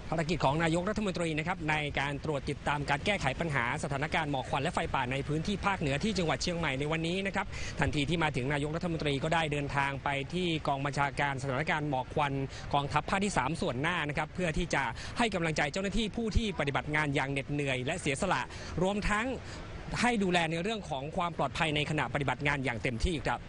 ภารกิจของนายกรัฐมนตรีนะครับในการตรวจติดตามการแก้ไขปัญหาสถานการณ์หมอกควันและไฟป่าในพื้นที่ภาคเหนือที่จังหวัดเชียงใหม่ในวันนี้นะครับทันทีที่มาถึงนายกรัฐมนตรีก็ได้เดินทางไปที่กองบัญชาการสถานการณ์หมอกควันกองทัพภาคที่3ส่วนหน้านะครับเพื่อที่จะให้กำลังใจเจ้าหน้าที่ผู้ที่ปฏิบัติงานอย่างเหน็ดเหนื่อยและเสียสละรวมทั้งให้ดูแลในเรื่องของความปลอดภัยในขณะปฏิบัติงานอย่างเต็มที่ครับ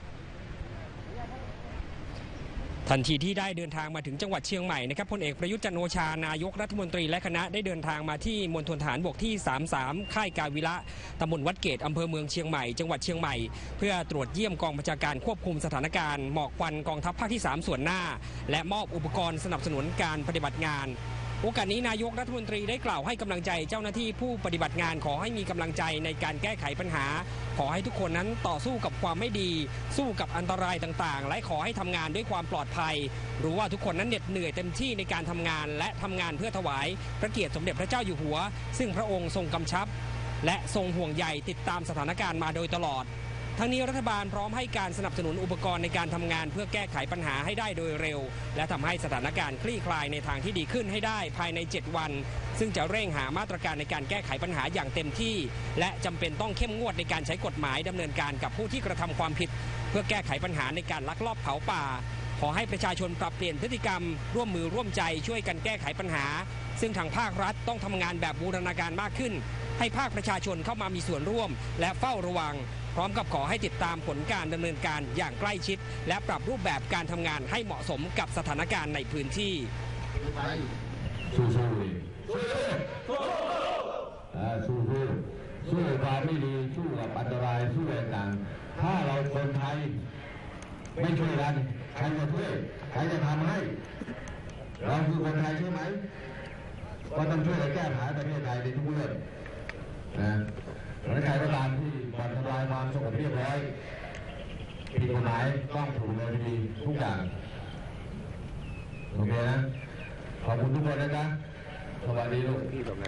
ทันทีที่ได้เดินทางมาถึงจังหวัดเชียงใหม่นะครับพลเอกประยุทธ์จันทร์โอชานายกรัฐมนตรีและคณะได้เดินทางมาที่มณฑลทหารบกที่33ค่ายกาวิระตำบลวัดเกตอำเภอเมืองเชียงใหม่จังหวัดเชียงใหม่เพื่อตรวจเยี่ยมกองบัญชาการควบคุมสถานการณ์หมอกควันกองทัพภาคที่3ส่วนหน้าและมอบอุปกรณ์สนับสนุนการปฏิบัติงานโอกาสนี้นายกรัฐมนตรีได้กล่าวให้กำลังใจเจ้าหน้าที่ผู้ปฏิบัติงานขอให้มีกำลังใจในการแก้ไขปัญหาขอให้ทุกคนนั้นต่อสู้กับความไม่ดีสู้กับอันตรายต่างๆและขอให้ทำงานด้วยความปลอดภัยรู้ว่าทุกคนนั้นเหน็ดเหนื่อยเต็มที่ในการทำงานและทำงานเพื่อถวายพระเกียรติสมเด็จพระเจ้าอยู่หัวซึ่งพระองค์ทรงกำชับและทรงห่วงใยติดตามสถานการณ์มาโดยตลอดทั้งนี้รัฐบาลพร้อมให้การสนับสนุนอุปกรณ์ในการทำงานเพื่อแก้ไขปัญหาให้ได้โดยเร็วและทำให้สถานการณ์คลี่คลายในทางที่ดีขึ้นให้ได้ภายใน7วันซึ่งจะเร่งหามาตรการในการแก้ไขปัญหาอย่างเต็มที่และจำเป็นต้องเข้มงวดในการใช้กฎหมายดำเนินการกับผู้ที่กระทำความผิดเพื่อแก้ไขปัญหาในการลักลอบเผาป่าขอให้ประชาชนปรับเปลี่ยนพฤติกรรมร่วมมือร่วมใจช่วยกันแก้ไขปัญหาซึ่งทางภาครัฐต้องทำงานแบบบูรณาการมากขึ้นให้ภาคประชาชนเข้ามามีส่วนร่วมและเฝ้าระวังพร้อมกับขอให้ติดตามผลการดำเนินการอย่างใกล้ชิดและปรับรูปแบบการทำงานให้เหมาะสมกับสถานการณ์ในพื้นที่สู้ความไม่ดีสู้กับอันตรายสู้อะไรต่างถ้าเราคนไทยไม่ช่วยกันใครจะช่วยใครจะทำให้เราคือคนไทยใช่ไหมก็ต้องช่วยกันแก้ปัญหาประเทศไทยในทุกเรื่องนะและใครก็ตามที่บ่อนทำลายความสงบเรียบร้อยผิดกฎหมายต้องถูกดำเนินคดีทุกอย่างโอเคนะขอบคุณทุกคนนะจ๊ะสวัสดีลูก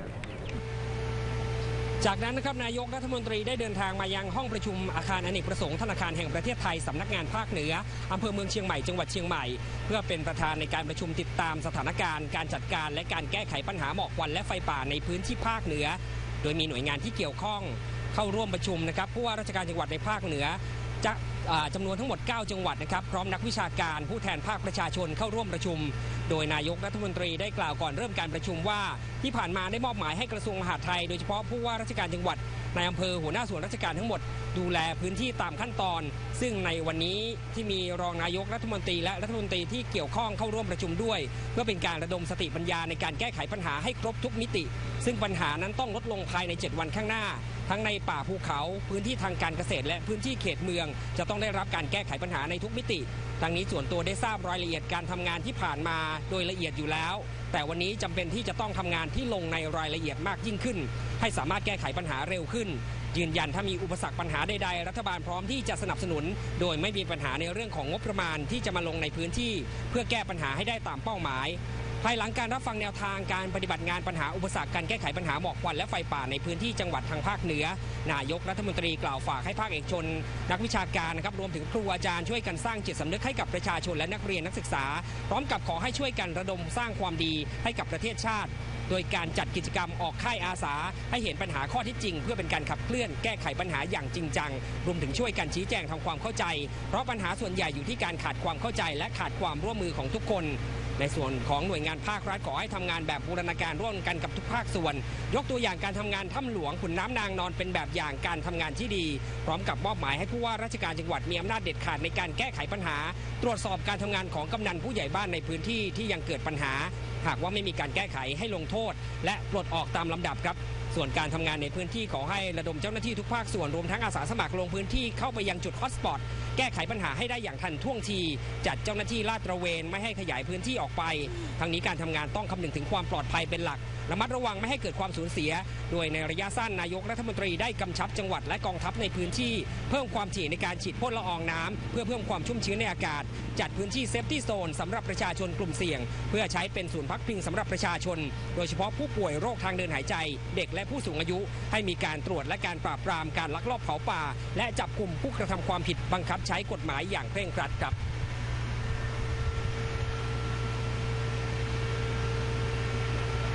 จากนั้นนะครับนายกรัฐมนตรีได้เดินทางมายังห้องประชุมอาคารอเนกประสงค์ธนาคารแห่งประเทศไทยสำนักงานภาคเหนืออำเภอเมืองเชียงใหม่จังหวัดเชียงใหม่เพื่อเป็นประธานในการประชุมติดตามสถานการณ์การจัดการและการแก้ไขปัญหาหมอกควันและไฟป่าในพื้นที่ภาคเหนือโดยมีหน่วยงานที่เกี่ยวข้องเข้าร่วมประชุมนะครับผู้ว่าราชการจังหวัดในภาคเหนือจะจำนวนทั้งหมด9จังหวัดนะครับพร้อมนักวิชาการผู้แทนภาคประชาชนเข้าร่วมประชุมโดยนายกรัฐมนตรีได้กล่าวก่อนเริ่มการประชุมว่าที่ผ่านมาได้มอบหมายให้กระทรวงมหาดไทยโดยเฉพาะผู้ว่าราชการจังหวัดในอำเภอหัวหน้าส่วนราชการทั้งหมดดูแลพื้นที่ตามขั้นตอนซึ่งในวันนี้ที่มีรองนายกรัฐมนตรีและรัฐมนตรีที่เกี่ยวข้องเข้าร่วมประชุมด้วยเพื่อเป็นการระดมสติปัญญาในการแก้ไขปัญหาให้ครบทุกมิติซึ่งปัญหานั้นต้องลดลงภายใน7วันข้างหน้าทั้งในป่าภูเขาพื้นที่ทางการเกษตรและพื้นที่เขตเมืองจะต้องได้รับการแก้ไขปัญหาในทุกมิติทั้งนี้ส่วนตัวได้ทราบรายละเอียดการทำงานที่ผ่านมาโดยละเอียดอยู่แล้วแต่วันนี้จำเป็นที่จะต้องทำงานที่ลงในรายละเอียดมากยิ่งขึ้นให้สามารถแก้ไขปัญหาเร็วขึ้นยืนยันถ้ามีอุปสรรคปัญหาใดๆรัฐบาลพร้อมที่จะสนับสนุนโดยไม่มีปัญหาในเรื่องของงบประมาณที่จะมาลงในพื้นที่เพื่อแก้ปัญหาให้ได้ตามเป้าหมายภายหลังการรับฟังแนวทางการปฏิบัติงานปัญหาอุปสรรคการแก้ไขปัญหาหมอกควันและไฟป่าในพื้นที่จังหวัดทางภาคเหนือนายกรัฐมนตรีกล่าวฝากให้ภาคเอกชนนักวิชาการนะครับรวมถึงครูอาจารย์ช่วยกันสร้างจิตสำนึกให้กับประชาชนและนักเรียนนักศึกษาพร้อมกับขอให้ช่วยกันระดมสร้างความดีให้กับประเทศชาติโดยการจัดกิจกรรมออกค่ายอาสาให้เห็นปัญหาข้อเท็จจริงเพื่อเป็นการขับเคลื่อนแก้ไขปัญหาอย่างจริงจังรวมถึงช่วยกันชี้แจงทำความเข้าใจเพราะปัญหาส่วนใหญ่อยู่ที่การขาดความเข้าใจและขาดความร่วมมือของทุกคนในส่วนของหน่วยงานภาครัฐขอให้ทำงานแบบบูรณาการร่วมกันกับทุกภาคส่วนยกตัวอย่างการทำงานถ้ำหลวงขุนน้ำนางนอนเป็นแบบอย่างการทำงานที่ดีพร้อมกับมอบหมายให้ผู้ว่าราชการจังหวัดมีอำนาจเด็ดขาดในการแก้ไขปัญหาตรวจสอบการทำงานของกำนันผู้ใหญ่บ้านในพื้นที่ที่ยังเกิดปัญหาหากว่าไม่มีการแก้ไขให้ลงโทษและปลดออกตามลำดับครับส่วนการทำงานในพื้นที่ขอให้ระดมเจ้าหน้าที่ทุกภาคส่วนรวมทั้งอาสาสมัครลงพื้นที่เข้าไปยังจุดฮอตสปอตแก้ไขปัญหาให้ได้อย่างทันท่วงทีจัดเจ้าหน้าที่ลาดตระเวนไม่ให้ขยายพื้นที่ออกไปทั้งนี้การทำงานต้องคำนึงถึงความปลอดภัยเป็นหลักระมัดระวังไม่ให้เกิดความสูญเสียโดยในระยะสั้นนายกรัฐมนตรีได้กำชับจังหวัดและกองทัพในพื้นที่เพิ่มความถี่ในการฉีดพ่นละอองน้ำเพื่อเพิ่มความชุ่มชื้นในอากาศจัดพื้นที่เซฟตี้โซนสำหรับประชาชนกลุ่มเสี่ยงเพื่อใช้เป็นศูนย์พักพิงสำหรับประชาชนโดยเฉพาะผู้ป่วยโรคทางเดินหายใจเด็กและผู้สูงอายุให้มีการตรวจและการปราบปรามการลักลอบเผาป่าและจับกลุ่มผู้กระทำความผิดบังคับใช้กฎหมายอย่างเคร่งครัดครับค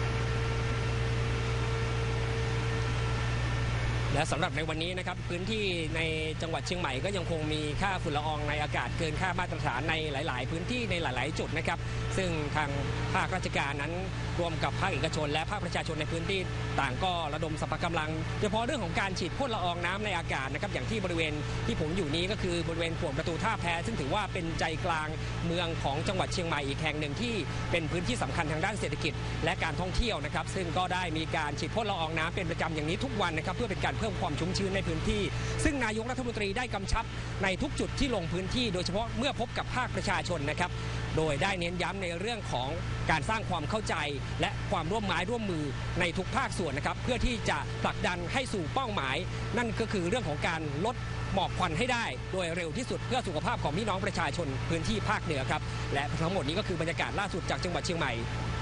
และสำหรับในวันนี้นะครับพื้นที่ในจังหวัดเชียงใหม่ก็ยังคงมีค่าฝุ่นละอองในอากาศเกินค่ามาตรฐานในหลายๆพื้นที่ในหลายๆจุดนะครับซึ่งทางภาคราชการนั้นรวมกับภาคเอกชนและภาคประชาชนในพื้นที่ต่างก็ระดมสรรพกำลังโดยเฉพาะเรื่องของการฉีดพ่นละอองน้ำในอากาศนะครับอย่างที่บริเวณที่ผมอยู่นี้ก็คือบริเวณขวงประตูท่าแพซึ่งถือว่าเป็นใจกลางเมืองของจังหวัดเชียงใหม่อีกแห่งหนึ่งที่เป็นพื้นที่สำคัญทางด้านเศรษฐกิจและการท่องเที่ยวนะครับซึ่งก็ได้มีการฉีดพ่นละอองน้ำเป็นประจำอย่างนี้ทุกวันนะครับเพื่อเป็นการเพิ่มความชุ่มชื้นในพื้นที่ซึ่งนายกรัฐมนตรีได้กำชับในทุกจุดที่ลงพื้นที่โดยเฉพาะเมื่อพบกับภาคประชาชนนะครับโดยได้เน้นย้ำในเรื่องของการสร้างความเข้าใจและความร่วมไม้ร่วมมือในทุกภาคส่วนนะครับเพื่อที่จะผลักดันให้สู่เป้าหมายนั่นก็คือเรื่องของการลดหมอกควันให้ได้โดยเร็วที่สุดเพื่อสุขภาพของพี่น้องประชาชนพื้นที่ภาคเหนือครับและทั้งหมดนี้ก็คือบรรยากาศล่าสุดจากจังหวัดเชียงใหม่